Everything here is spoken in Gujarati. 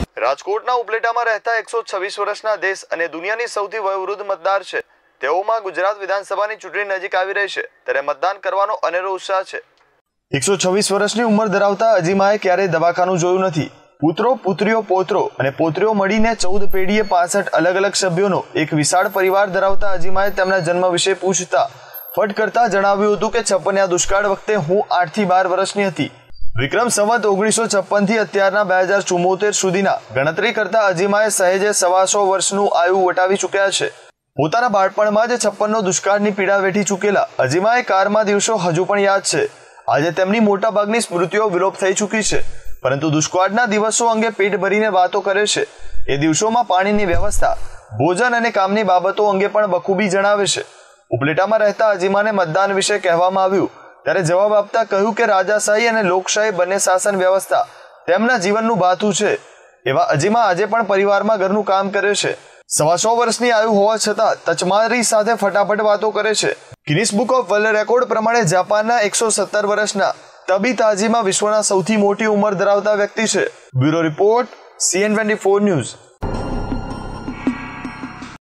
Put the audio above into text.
રાજકોટના ઉપલેટામાં રહેતા 126 વર્ષના દેશ અને દુનિયાની સૌથી વયોવૃદ્ધ મતદાર છે. તેઓમાં ગુજરાત વિધાનસભાની ચૂંટણી નજીક આવી રહી છે ત્યારે મતદાન કરવાનો અનેરો ઉત્સાહ છે. 126 વર્ષની ઉંમર ધરાવતા અજીમાએ ક્યારેય દવાખાનું જોયું નથી. પુત્રો, પુત્રીઓ, પૌત્રો અને પૌત્રીઓ મળીને 14 પેઢીએ 65 અલગ અલગ સભ્યોનો એક વિશાળ પરિવાર ધરાવતા અજીમાએ તેમના જન્મ વિશે પૂછતા ફટ કરતા જણાવ્યું હતું કે 56ના દુષ્કાળ વખતે હું 8 થી 12 વર્ષની હતી. વિક્રમ સંવત 1956 થી અત્યારના 2074 સુધીના ગણતરી કરતા અજીમાએ સહેજે 125 વર્ષનું આયુ વટાવી ચૂક્યા છે. પોતાના બાળપણમાં જ 56નો દુષ્કાળની પીડા વેઠી ચૂકેલા અજીમાએ કારમાં દિવસો હજુ પણ યાદ છે. આજે તેમની મોટાભાગની સ્મૃતિઓ વિલોપ થઈ ચૂકી છે, પરંતુ દુષ્કાળના દિવસો અંગે પેટ ભરીને વાતો કરે છે. એ દિવસોમાં પાણીની વ્યવસ્થા, ભોજન અને કામની બાબતો અંગે પણ બખૂબી જણાવે છે. ઉપલેટામાં રહેતા અજીમાને મતદાન વિશે કહેવામાં આવ્યું ત્યારે જવાબ આપતા કહ્યું કે રાજાશાહી અને લોકશાહી બંને શાસન વ્યવસ્થા તેમના જીવનનું ભાથું છે. એવા અજીમા આજે પણ પરિવારમાં ઘરનું કામ કરે છે. 125 વર્ષની આયુ હોવા છતાં તચમારી સાથે ફટાફટ વાતો કરે છે. Guinness book of world record પ્રમાણે જાપાનના 117 વર્ષના તબીત અજીમા વિશ્વના સૌથી મોટી ઉંમર ધરાવતા વ્યક્તિ છે. Bureau report, CN24 news.